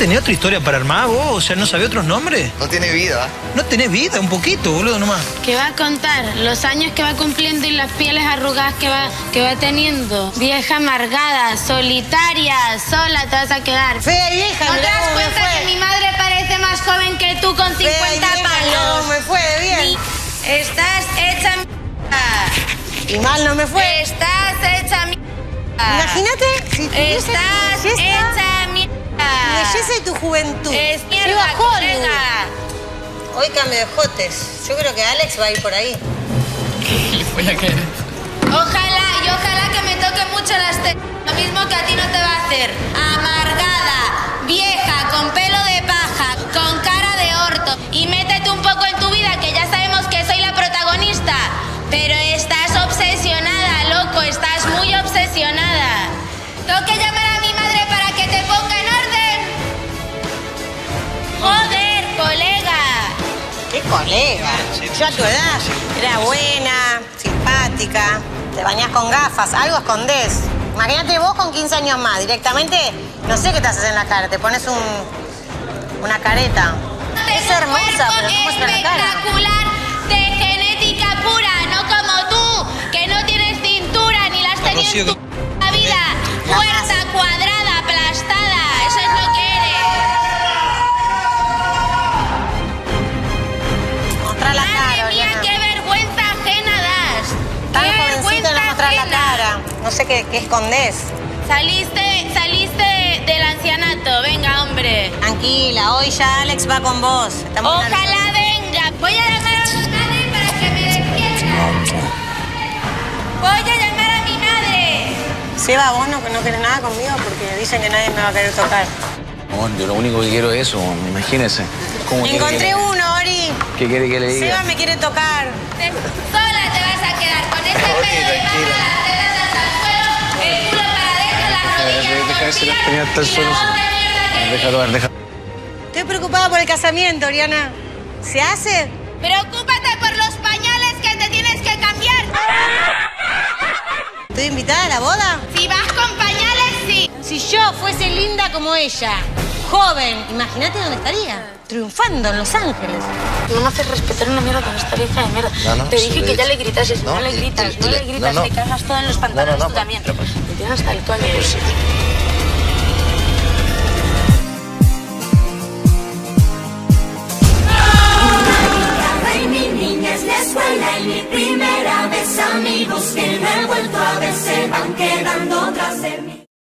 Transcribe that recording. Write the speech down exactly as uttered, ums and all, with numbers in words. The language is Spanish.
tenés otra historia para armar vos? O sea, ¿no sabés otros nombres? No tiene vida. No tenés vida, un poquito, boludo, nomás. ¿Qué va a contar? Los años que va cumpliendo y las pieles arrugadas que va, que va teniendo. Vieja amargada, solitaria, sola te vas a quedar. Fea y vieja, ¿No te das cuenta que mi madre parece más joven que tú con cincuenta palos? No me fue bien. Ni... Estás hecha mierda. Y mal no me fue. Estás hecha mierda. Imagínate si Estás tu hecha mierda. Tu belleza y tu juventud. Es mierda, Viva Hollywood. colega. Hoy cambio de jotes. Yo creo que Alex va a ir por ahí. ¿Qué le fue la cara? Ojalá, y ojalá que me toque mucho las tetas. Lo mismo que a ti no te va a hacer. Amargada, vieja, con pelo de paja, con cara de orto. Y métete un poco en tu vida, que ya sabemos que soy la protagonista. Pero estás obsesionada, loco, estás muy obsesionada. Tengo que llamar a mi madre para que te ponga en orden. Joder, colega. ¿Qué colega? Yo a tu edad era buena, simpática, te bañás con gafas, algo escondés. Imagínate vos con quince años más, directamente, no sé qué te haces en la cara, te pones un, una careta. Es hermosa, pero ¿cómo es la cara? Espectacular, de genética pura, no como tú, que no tienes cintura ni las tenías en tu la vida. Fuerza, cuadrada, aplastada, eso es lo que eres. Mostrar la cara, Madre mía, Oriana. qué vergüenza ajena das. Tan Qué jovencita vergüenza no mostrar la ajena. cara. No sé qué, qué escondés. Saliste, saliste del ancianato, venga, hombre. Tranquila, hoy ya Alex va con vos. Estamos Ojalá venga. Voy a llamar a mi madre para que me despierta. Voy a llamar a mi madre. Seba, vos no, no querés nada conmigo porque dicen que nadie me va a querer tocar. No, yo lo único que quiero es eso, imagínese. ¿Cómo quiere Encontré que le- uno, Ori. ¿Qué quiere que le diga? Seba me quiere tocar. Te- Sola te vas a quedar con ese pelo de paja, las tetas hasta el suelo, el culo para adentro, las rodillas deja de ser torcidas tenía hasta el y la suelo. voz de mierda que Déjalo ver, déjalo. Estoy preocupada por el casamiento, Oriana. ¿Se hace? Preocúpate por los pañales que te tienes que cambiar. ¿Estoy invitada a la boda? Si vas con pañales, sí. Si yo fuese linda como ella, joven, imagínate dónde estaría. Triunfando en Los Ángeles. No me haces respetar una mierda con esta vieja de mierda. No, no, te sí, dije lo que he ya dicho. le gritases, no, No, le y- gritas, y- no y le le- gritas, no, no. te cagas todo en los pantalones No, no, no, tú pa- también. pero pues- Me tienes hasta el coño. Pues- Y mi niña es la escuela y mi primera vez amigos que no he vuelto a ver se van quedando tras de